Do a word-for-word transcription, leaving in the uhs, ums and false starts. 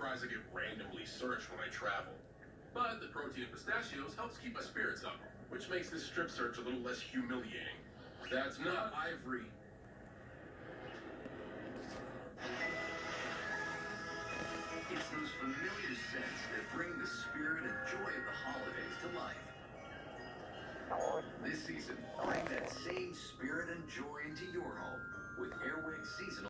surprised I get randomly searched when I travel. But the protein in pistachios helps keep my spirits up, which makes this strip search a little less humiliating. That's not ivory. It's those familiar scents that bring the spirit and joy of the holidays to life. This season, bring that same spirit and joy into your home with Airwick Seasonal.